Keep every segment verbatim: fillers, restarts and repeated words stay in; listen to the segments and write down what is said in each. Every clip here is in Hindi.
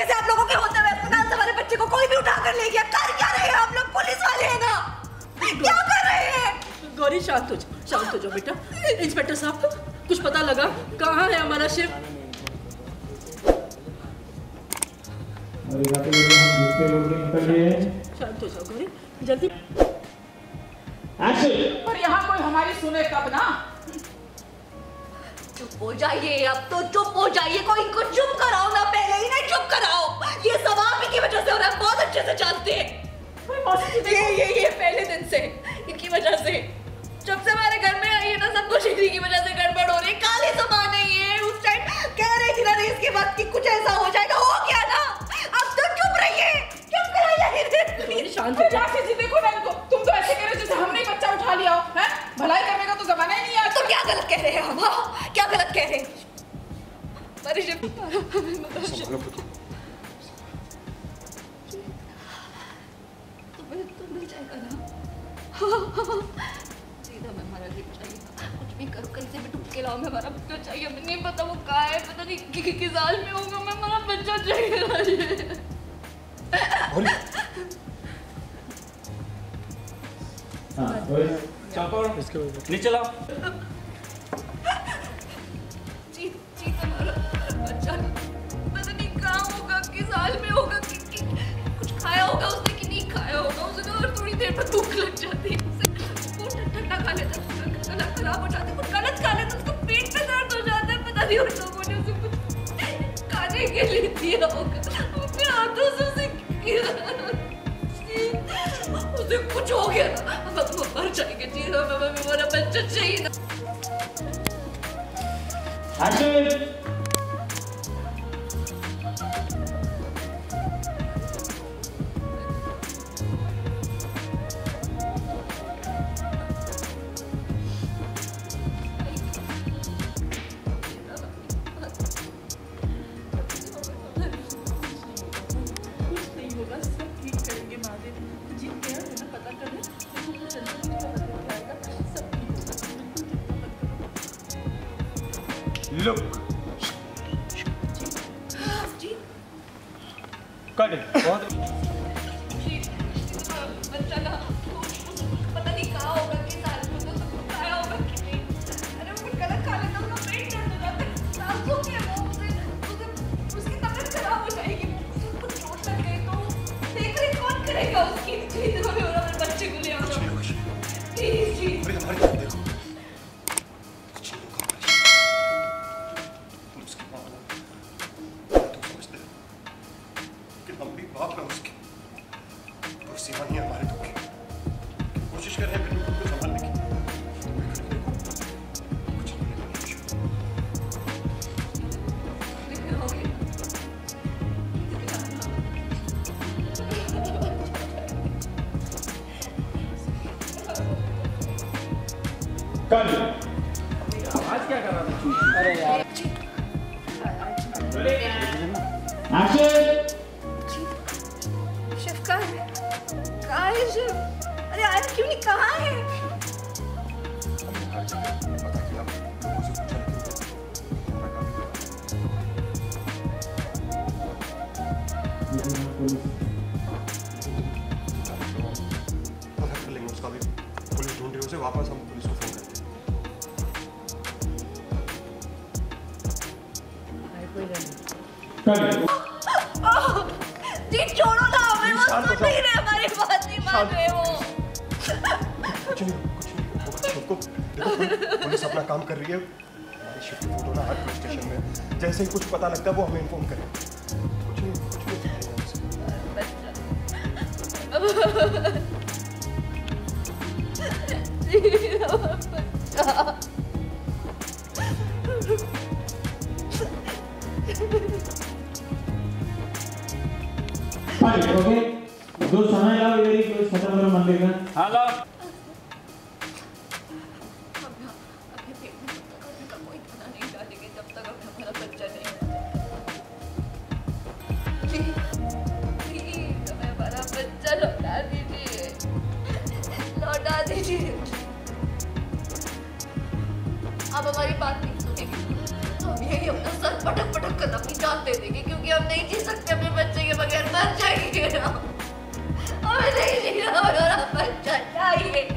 तरीके से आप लोगों के होते हुए अस्पताल से हमारे बच्चे को कोई भी उठा कर ले गया। कर क्या रहे हैं आप लोग? पुलिस वाले हैं ना, क्या कर रहे हैं? गौरी शांत हो जाओ, शांत हो जाओ बेटा। इंस्पेक्टर साहब, कुछ पता लगा कहाँ है हमारा शिव? शांत हो जाओ गौरी, जल्दी। पर यहाँ कोई हमारी सुने कब ना। चुप हो जाइए, अब तो चुप हो जाइए। कोई इनको चुप कराओ ना, पहले ही नहीं चुप कराओ। ये सब आप ही की वजह से हो रहा है, बहुत अच्छे से जानते हैं। ये ये ये पहले दिन से इनकी वजह से, जब से हमारे घर में आई है ना, सब कुछ इन्हीं की वजह से गड़बड़ हो रही है। काले सामान है ये। उस टाइम कह रही थी ना इसके बाद कि कुछ ऐसा हो जाएगा, हो गया ना। अब तो चुप रहिए, चुप कराइए। शांत हो जाओ। जी देखो ना इनको, तुम तो ऐसे कह रहे हो जैसे हमने ही बच्चा उठा लिया हो, हैं? भलाई करने का तो जमाना ही नहीं है। तो क्या गलत कह रहे हैं हम? हाँ, क्या गलत कह रहे हैं? तो मिल जाएगा ना। सीधा मैं हमारा गिफ्ट चाहिए, कुछ भी करो, कहीं से भी ढूंढ के लाओ, मैं हमारा बच्चा चाहिए। मुझे नहीं पता वो कहाँ है, पता नहीं कि, कि, किस हाल में होगा। मैं हमारा बच्चा चाहिए। नीचे लाओ। जी जी हमारा बच्चा पता नहीं कहाँ होगा, किस हाल में होगा, कि, कि, कुछ खाया होगा उसने कि नहीं खाया होगा। उसे तो थोड़ी देर में भूख लग जाती है, वो ठंडा खा लेता है, गला खराब हो जाता है, कुछ गलत खा लेता है, उसको पेट में दर्द हो जाता है। पता नहीं उन लोगों ने उसे कुछ खाने के लिए दिया होगा, अपने हाथों से उसे उसे कुछ हो गया ना, हम वो मर जाएंगे। जी हमारा बच्चा चाहिए ना। Look. Ji Cut it. बहुत जी बच्चा ना पता नहीं कहाँ होगा, किस हाल में, तो खाया होगा कि नहीं। अरे वो कुछ गलत खा लेता, उसका पेट दर्द हो जाता है, नाजुक है वो, उसे उसे उसकी तबीयत खराब हो जाएगी। उसे कुछ चोट लग गई तो देख रेख कौन करेगा उसकी? जी हमें हो रहा है बच्चे को ले आओ प्लीज। जी देखो सीमा नहीं है हमारे दुख की। कोशिश कर रहे हैं बिल्कुल कुछ संभालने की। कुछ आवाज क्या कर रहा था? अरे यार शिव कहाँ है? कहाँ है शिव? अरे आया क्यों नहीं? कहाँ है? पता कर लेंगे उसका भी। पुलिस ढूंढ रही है उसे, वापस हम पुलिस को फोन करते हैं। जी छोड़ो ना, हमें वो सुन नहीं रहे, हमारी बात नहीं मान रहे वो। कुछ नहीं कुछ नहीं शिव को देखो, पुलिस अपना काम कर रही है। हमारी शिव की फोटो ना हर पुलिस स्टेशन में, जैसे ही कुछ पता लगता है वो हमें इन्फॉर्म करें। कुछ नहीं कुछ नहीं ओके, दो समय लाओ इधर ही कोई खत्म करो मंदिर का। हाँ लाओ। कोई खाना नहीं डालेंगे जब तक हमारा बच्चा नहीं। प्लीज हमें हमारा बच्चा लौटा दीजिए, लौटा दीजिए। आप हमारी बात नहीं सुनेंगे तो हम यही अपना सर पटक पटक कर अपनी जान दे देंगे क्योंकि हम नहीं जी सकते अपने बच्चे के बगैर, मर जाएंगे ना, हमें नहीं जीना, हमारा बच्चा चाहिए।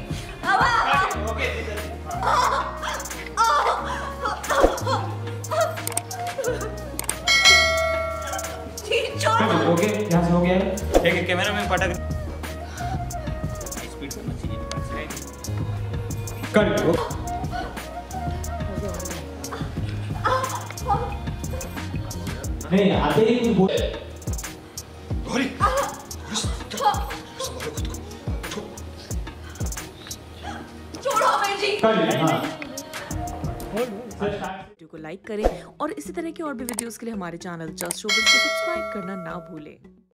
ओके यहाँ से हो गया है। एक कैमरा में पटक कट। नहीं आते ही कुछ बोल। गौरी, संभालो खुद को। छोड़ो हमें जी। कट। हाँ। वीडियो को लाइक करें और इसी तरह के और भी वीडियोस के लिए हमारे चैनल जस्ट शोबिज़ को सब्सक्राइब करना ना भूलें।